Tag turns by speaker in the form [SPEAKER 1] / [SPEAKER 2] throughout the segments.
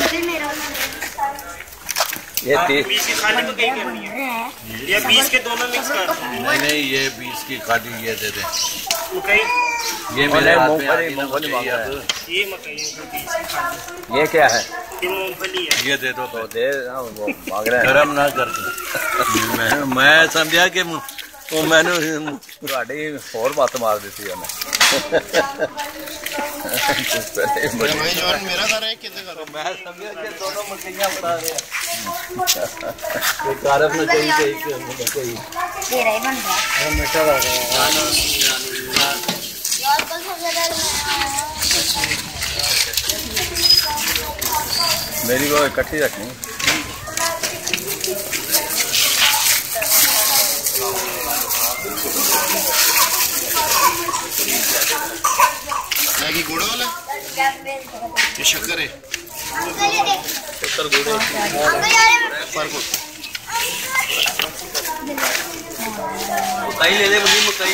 [SPEAKER 1] ये
[SPEAKER 2] 20 की खाली तो कहीं करनी है, ये 20 के दोनों मिक्स कर।
[SPEAKER 3] नहीं ये 20 की खाली ये दे दे।
[SPEAKER 2] मकई
[SPEAKER 3] ये मेरे हाथ में
[SPEAKER 1] मूंगफली
[SPEAKER 3] ये मकई
[SPEAKER 2] ये मकई है 20 की खाली।
[SPEAKER 1] ये क्या है?
[SPEAKER 2] ये मूंगफली है।
[SPEAKER 3] ये दे दो
[SPEAKER 1] तो दे वो मांग रहे हैं।
[SPEAKER 3] गरम ना कर मैं समझा कि वो मैंने
[SPEAKER 1] ਤੁਹਾਡੀ ਹੋਰ ਬਾਤ ਮਾਰ ਦਿੱਤੀ ਉਹਨੇ।
[SPEAKER 4] भाई जॉन मेरा घर है कितने घर
[SPEAKER 3] मैं समझा कि दोनों मकइयां बता रहे हैं। ये कारब में कोई मकई
[SPEAKER 5] तेरा ही बन रहा है
[SPEAKER 3] मीठा लग रहा है।
[SPEAKER 5] यार बस हो गया।
[SPEAKER 1] मेरी वो इकट्ठी रखनी।
[SPEAKER 4] मैगी गुड़ वाला ये शक्कर है
[SPEAKER 1] शक्कर गुड़
[SPEAKER 4] फर्क
[SPEAKER 1] मकई ले ले मुझे मकई।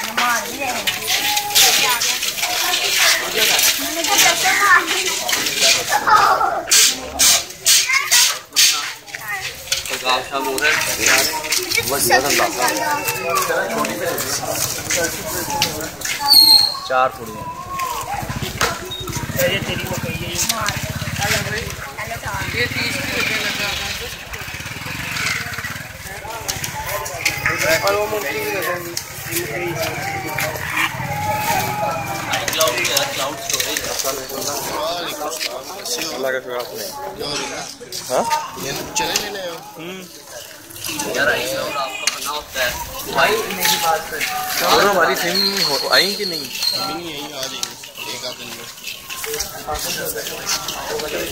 [SPEAKER 1] शाम हो रहा है चार पूड़ियाँ।
[SPEAKER 2] ये तेरी मकई है ये 30 रुपए लगा। और वो मूंगफली भी लगेगी।
[SPEAKER 1] क्लाउड स्टोरेज लगा फिर आपने। हाँ
[SPEAKER 4] चले लेने आए
[SPEAKER 1] यार आई और आपका बना होता है भाई। मेरी बात कर और हमारी सिम आई कि नहीं?
[SPEAKER 4] नहीं आई आ जाएगी एक आध दिन में।